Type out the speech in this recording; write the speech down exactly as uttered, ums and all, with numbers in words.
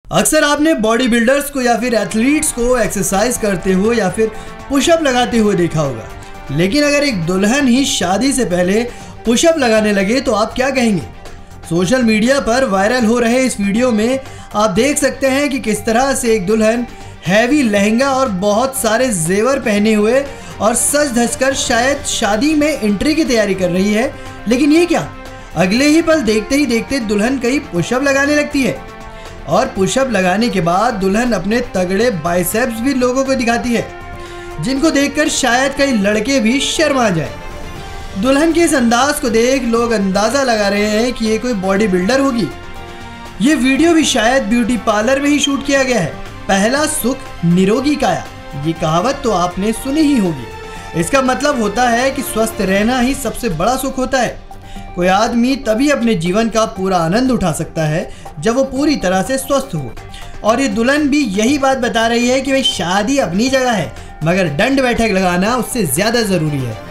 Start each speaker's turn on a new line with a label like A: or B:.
A: अक्सर आपने body builders को या फिर एथलीट्स को एक्सरसाइज करते हुए या फिर पुशअप लगाते हुए देखा होगा, लेकिन अगर एक दुल्हन ही शादी से पहले पुशअप लगाने लगे तो आप क्या कहेंगे? सोशल मीडिया पर वायरल हो रहे इस वीडियो में आप देख सकते हैं कि किस तरह से एक दुल्हन हैवी लहंगा और बहुत सारे जेवर पहने हुए और सज धज कर शायद शादी में एंट्री की तैयारी कर रही है। लेकिन ये क्या, अगले ही पल देखते ही देखते दुल्हन कहीं पुशअप लगाने लगती है और पुशअप लगाने के बाद दुल्हन अपने तगड़े बाइसेप्स भी लोगों को दिखाती है, जिनको देखकर शायद कई लड़के भी शर्मा जाए। दुल्हन के इस अंदाज को देख लोग अंदाजा लगा रहे हैं कि ये कोई बॉडी बिल्डर होगी। ये वीडियो भी शायद ब्यूटी पार्लर में ही शूट किया गया है। पहला सुख निरोगी काया, ये कहावत तो आपने सुनी ही होगी। इसका मतलब होता है कि स्वस्थ रहना ही सबसे बड़ा सुख होता है। कोई आदमी तभी अपने जीवन का पूरा आनंद उठा सकता है जब वो पूरी तरह से स्वस्थ हो। और ये दुल्हन भी यही बात बता रही है कि भाई शादी अपनी जगह है, मगर दंड बैठक लगाना उससे ज्यादा जरूरी है।